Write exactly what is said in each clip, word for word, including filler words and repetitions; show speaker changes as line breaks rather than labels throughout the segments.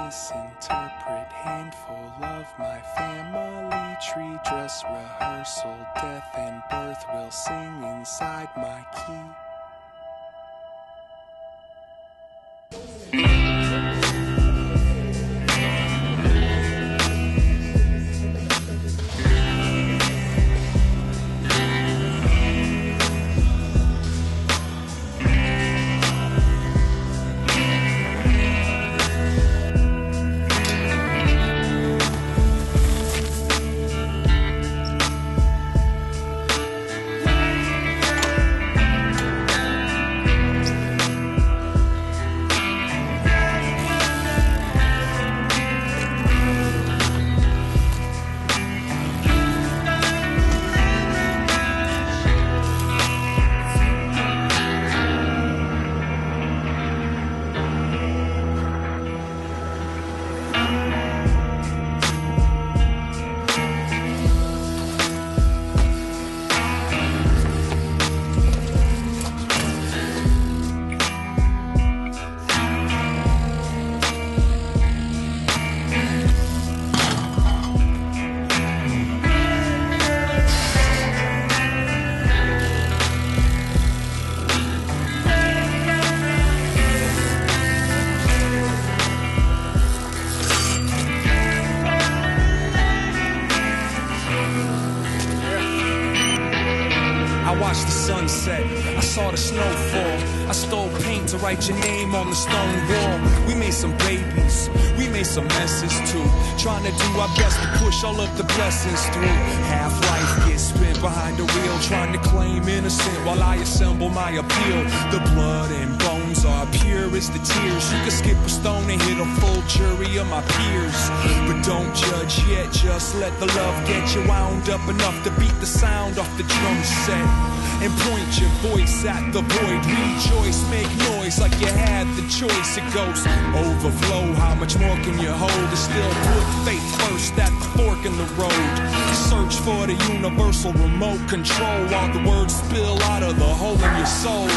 misinterpret. Handful of my family tree. Dress rehearsal, death and birth will sing inside my key.
I watched the sunset, I saw the snowfall. I stole paint to write your name on the stone wall. We made some babies, we made some messes too. Trying to do our best to push all of the blessings through. Half life gets spent behind the wheel, trying to claim innocent while I assemble my appeal. The blood and bones are pure as the tears. You can skip a stone and hit a full jury of my peers. But don't judge yet, just let the love get you wound up enough to beat the sound off the drum set. And point your voice at the void. Rejoice, make noise like you had the choice. It goes overflow, how much more can you hold? And still put faith first at the fork in the road. Search for the universal remote control while the words spill out of the hole in your soul.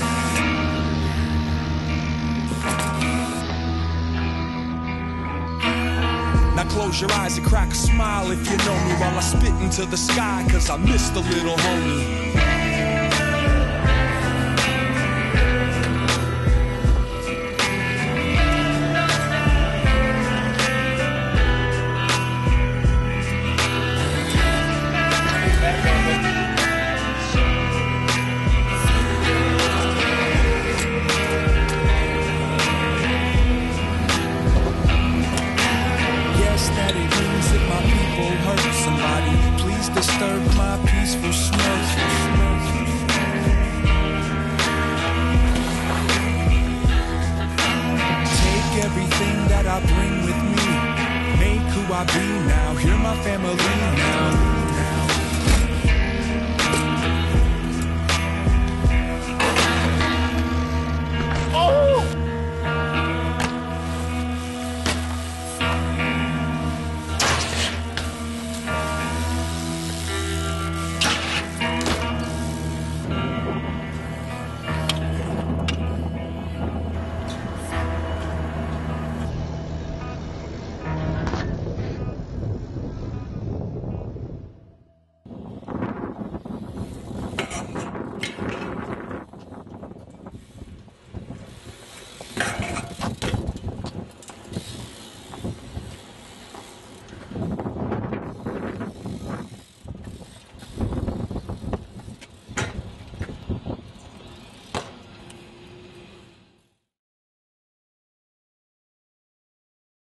Now close your eyes and crack a smile if you know me while I spit into the sky, cause I missed the little homie.